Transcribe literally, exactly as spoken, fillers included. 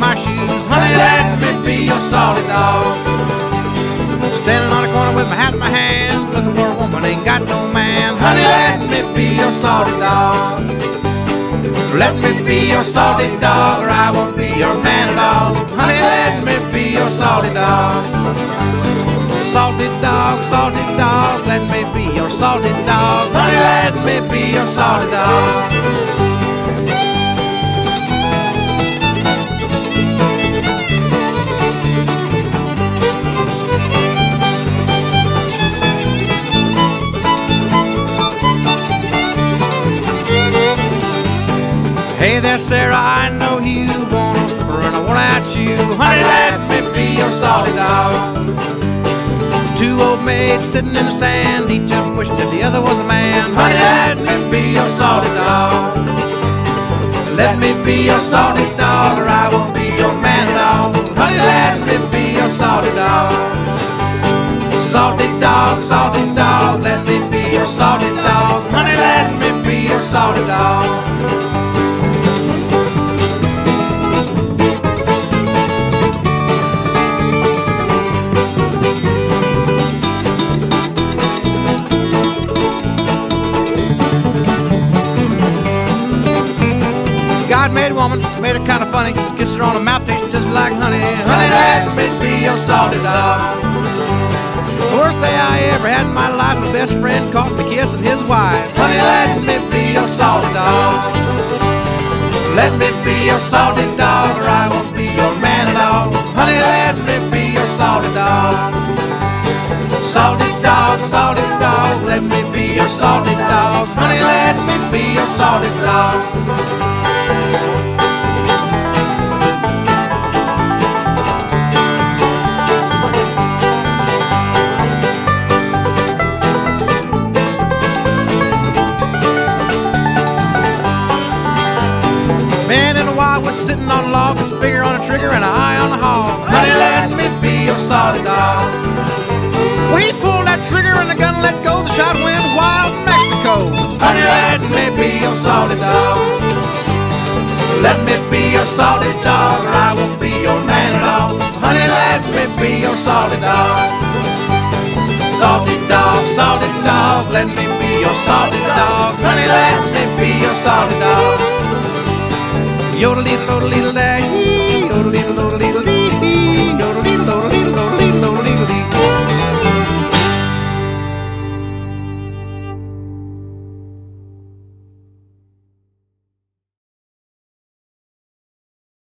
my shoes. Honey, let me be your salty dog. Standing on the corner with my hat in my hand, looking for a woman, ain't got no man. Honey, let me be your salty dog. Let me be your salty dog, or I won't be your man at all. Honey, let me be your salty dog. Salty dog, salty dog, let me be your salty dog. Honey, let me be your salty dog. Hey there, Sarah, I know you want a slipper and I want at you. Honey, let me be your salty dog. Two old maids sitting in the sand, each of them wished that the other was a man. Honey, let me be your salty dog. Let me be your salty dog, or I won't be your man at all. Honey, let me be your salty dog. Salty dog, salty dog, let me be your salty dog. Honey, let me be your salty dog. God made a woman, made her kind of funny, kissed her on the mouth, tastes just like honey. Honey, let me be your salty dog. The worst day I ever had in my life, my best friend caught me kissing his wife. Honey, let me be your salty dog. Let me be your salty dog, or I won't be your man at all. Honey, let me be your salty dog. Salty dog, salty dog, let me be your salty dog. Honey, let me be your salty dog. Sitting on a log with a finger on a trigger and an eye on the hog. Honey, let me be your salty dog. Well, he pulled that trigger and the gun let go. The shot went wild Mexico. Honey, let me be your salty dog. Let me be your salty dog, or I won't be your man at all. Honey, let me be your salty dog. Salty dog, salty dog, let me be your salty dog. Honey, let me be your salty dog. Yodel-dee-dee-dee-dee.